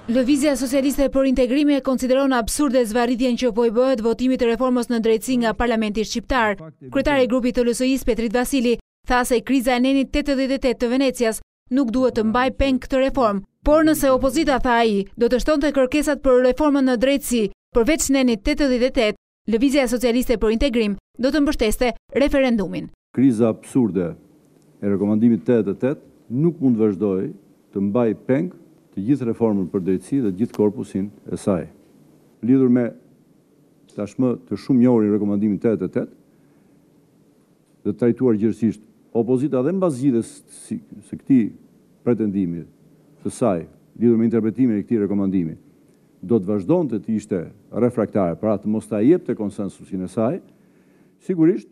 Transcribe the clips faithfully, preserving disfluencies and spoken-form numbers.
Lëvizja Socialiste për Integrim e konsideron absurde zvarritjen që po i bëhet votimit të reformës në drejtësi nga Parlamenti Shqiptar. Kryetari i grupit të L S I-s Petrit Vasili tha se kriza e nenit tetëdhjetë e tetë të Venecias nuk duhet të mbaj peng këtë reformë, por nëse opozita, tha ai, do të shtonte kërkesat për reformën në drejtësi, përveç nenit tetëdhjetë e tetë, Lëvizja Socialiste për Integrim do të mbështeste referendumin. Kriza absurde e rekomandimit tetëdhjetë e tetë nuk mund vazhdoj të mbaj peng të gjithë reformën për drejtësi dhe gjithë korpusin e saj. Lidhur me tashmë të shumë njohurin rekomandimin tetëdhjetë e tetë, dhe të trajtuar gjithësisht opozita dhe mbasgjidhjes së këtij pretendimi të saj, lidhur me interpretimin e këtij rekomandimi, do të vazhdonte të ishte refraktare, pra të mos ta jepte konsensusin e saj, sigurisht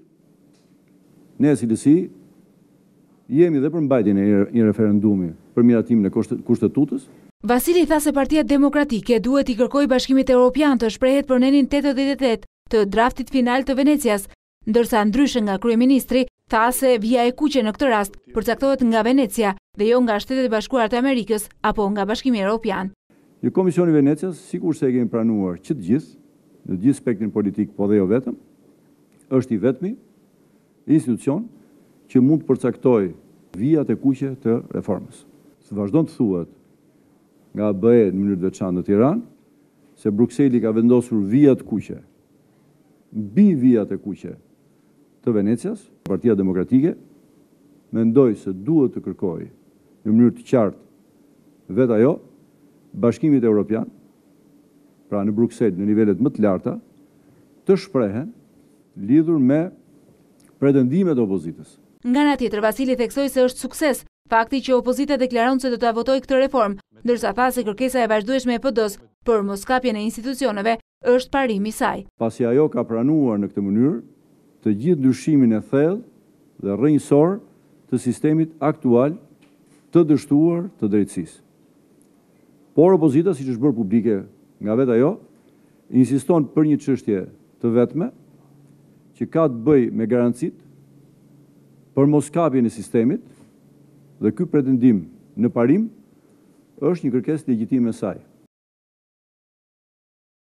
ne si L S I jemi dhe për mbajtjen e një referendumi për miratimin e kushtetutës. Vasili tha se Partia Demokratike duhet i kërkojë Bashkimit Evropian të shprehet për nenin tetëdhjetë e tetë të draftit final të Venecias, ndërsa ndryshe nga kryeministri tha se vija e kuqe në këtë rast përcaktohet nga Venecia dhe jo nga Shtetet e Bashkuara të Amerikës apo nga Bashkimi Evropian. Një Komisioni i Venecias, sikur se e kemi pranuar që të gjithë, në gjithë spektrin politik, po dhe jo vetëm, është i vetmi institucion që mund të përcaktoj vijat e kuqe të reformës. Së vazhdon të thuhet nga B E në mënyrë të veçantë në Tiranë se Brukseli ka vendosur vijat kuqe mbi vijat e kuqe të Venecias. Partia Demokratike mendoi se duhet të kërkojë në mënyrë të qartë vetë ajo Bashkimit Evropian, pra në Bruksel në nivelet më të larta, të shprehen lidhur me pretendimet e opozitës. Nga ana tjetër, Vasili theksoi se është sukses fakti që opozita deklaron se do ta votojë këtë reformë, ndërsa tha se kërkesa e vazhdueshme e P D-s për moskapjen e institucioneve është parimi i saj. Pasi ajo ka pranuar në këtë mënyrë të gjithë ndryshimin e thellë dhe rrënjësor të sistemit aktual të dështuar të drejtësisë. Por opozita, siç është bërë publike nga vetë ajo, insiston për një çështje të vetme që ka të bëjë me garancitë për moskapjen e sistemit, dhe ky pretendim në parim është një kërkesë legjitime e saj.